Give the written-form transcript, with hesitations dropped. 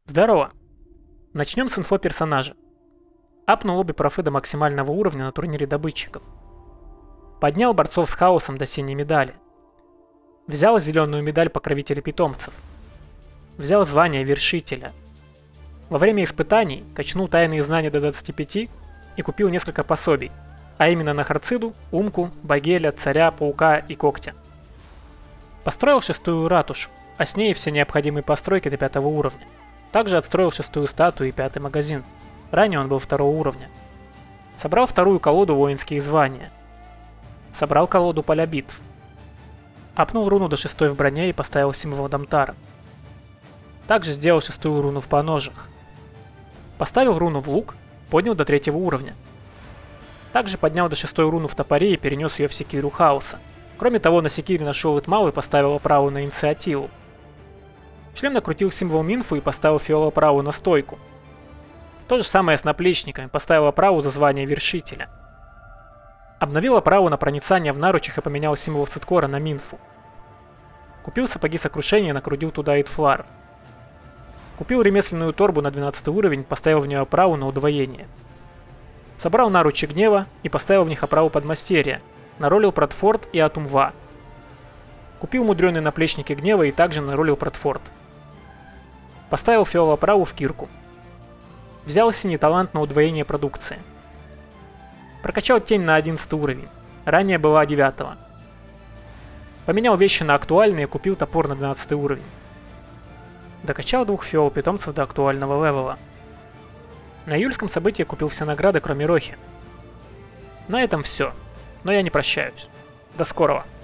Здорово! Начнем с инфо персонажа. Апнул обе профы до максимального уровня на турнире добытчиков. Поднял борцов с хаосом до синей медали. Взял зеленую медаль покровителя питомцев. Взял звание вершителя. Во время испытаний качнул тайные знания до 25 и купил несколько пособий, а именно на Харциду, Умку, Багеля, Царя, Паука и Когтя. Построил 6-ю ратушу, а с ней все необходимые постройки до 5 уровня. Также отстроил 6-ю статую и 5-й магазин. Ранее он был 2-го уровня. Собрал 2-ю колоду воинские звания. Собрал колоду поля битв. Апнул руну до 6-й в броне и поставил символ Дамтара. Также сделал 6-ю руну в поножах. Поставил руну в лук, поднял до 3-го уровня. Также поднял до 6-й руну в топоре и перенес ее в секиру хаоса. Кроме того, на секире нашел Итмал и поставил оправу на инициативу. Шлем накрутил символ Минфу и поставил фиолоправу на стойку. То же самое с наплечниками, поставил оправу за звание вершителя. Обновил оправу на проницание в наручах и поменял символ Циткора на Минфу. Купил сапоги сокрушения и накрутил туда Итфлар. Купил ремесленную торбу на 12 уровень, поставил в нее оправу на удвоение. Собрал наручи гнева и поставил в них оправу подмастерья, наролил Протфорд и Атумва. Купил мудреные наплечники гнева и также наролил Протфорд. Поставил фиолоправу в кирку. Взял синий талант на удвоение продукции. Прокачал тень на 11 уровень, ранее была 9-го. Поменял вещи на актуальные и купил топор на 12 уровень. Докачал 2 фиол питомцев до актуального левела. На июльском событии купил все награды, кроме Рохи. На этом все, но я не прощаюсь. До скорого!